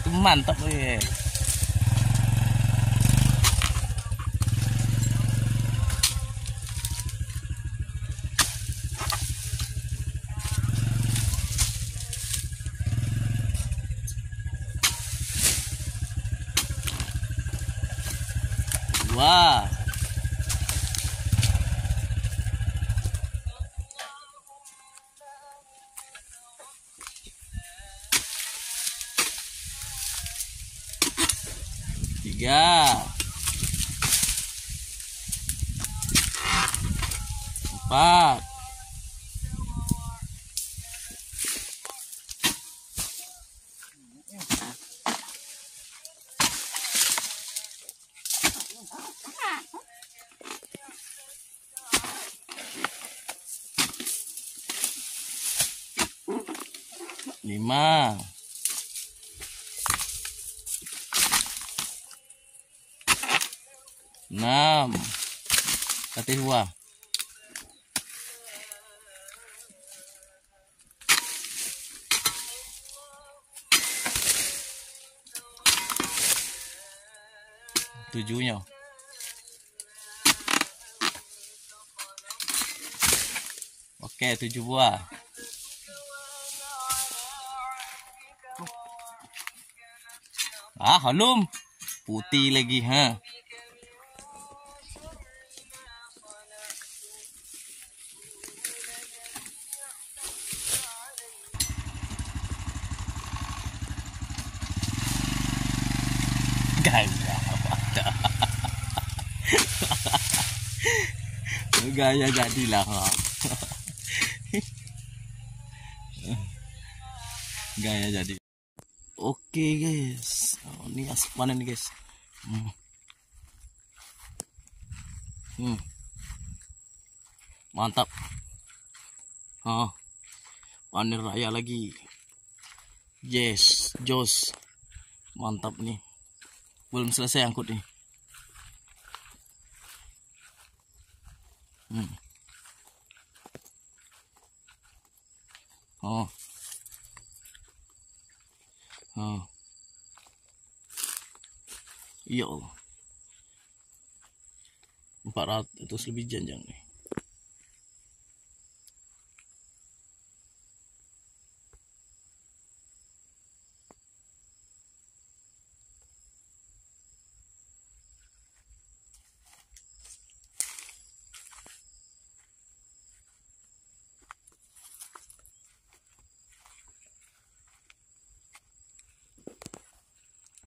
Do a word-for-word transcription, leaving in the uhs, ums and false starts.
Mantap weh. Wah. Tiga. Empat. Lima. Enam. Kata dua. Tujuhnya. Oke, tujuh buah. Ah, halum. Putih lagi, ha. Gaya. Gaya jadilah, ha. Gaya jadi. Oke guys, oh, ini asap panen nih guys. Hmm. Hmm. Mantap. Oh, panen raya lagi. Yes, jos. Mantap nih. Belum selesai angkut nih. Hmm. Oh. Oh. Ya Allah. empat ratus lebih janjang nih.